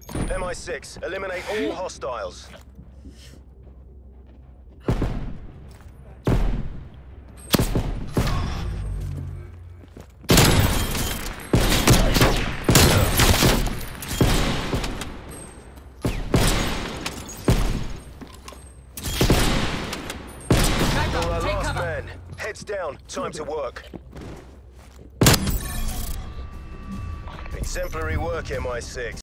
MI6, eliminate all hostiles. You're our last man. Heads down, time to work. Exemplary work, MI6.